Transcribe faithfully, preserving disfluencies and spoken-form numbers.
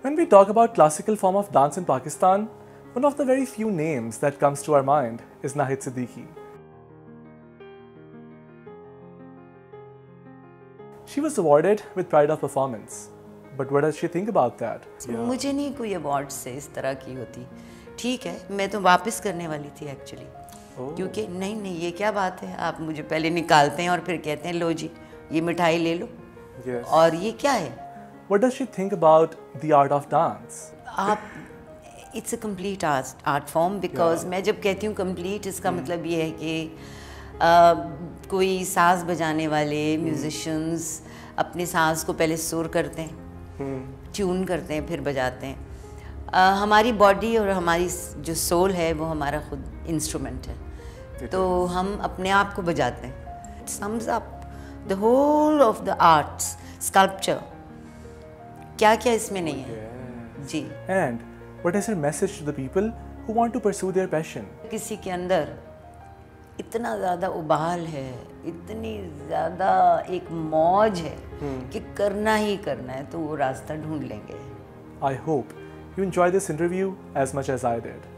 When we talk about classical form of dance in Pakistan, one of the very few names that comes to our mind is Nahid Siddiqui. She was awarded with Pride of Performance. But what does she think about that? मुझे नहीं कोई award से इस तरह की होती. ठीक है, मैं तो वापस करने वाली थी एक्चुअली. क्योंकि नहीं नहीं ये क्या बात है, आप मुझे पहले निकालते हैं और फिर कहते हैं लो जी ये मिठाई ले लो. yes. और ये क्या है? What does she think about the art of dance? आप it's a complete art art form because yeah. मैं जब कहती हूँ complete इसका hmm. मतलब ये है कि uh, कोई साज बजाने वाले म्यूजिशियंस hmm. अपने साज को पहले सुर करते हैं, hmm. ट्यून करते हैं, फिर बजाते हैं. uh, हमारी बॉडी और हमारी जो सोल है वो हमारा खुद इंस्ट्रूमेंट है. It तो is. हम अपने आप को बजाते हैं. It sums up the whole of the arts, sculpture. क्या क्या इसमें नहीं है. yes. Ji. And what is your message to the people who want to pursue their passion? किसी के अंदर इतना ज़्यादा उबाल है, इतनी ज़्यादा एक मौज है hmm. कि करना ही करना है, तो वो रास्ता ढूंढ लेंगे. I hope you enjoyed this interview as much as I did.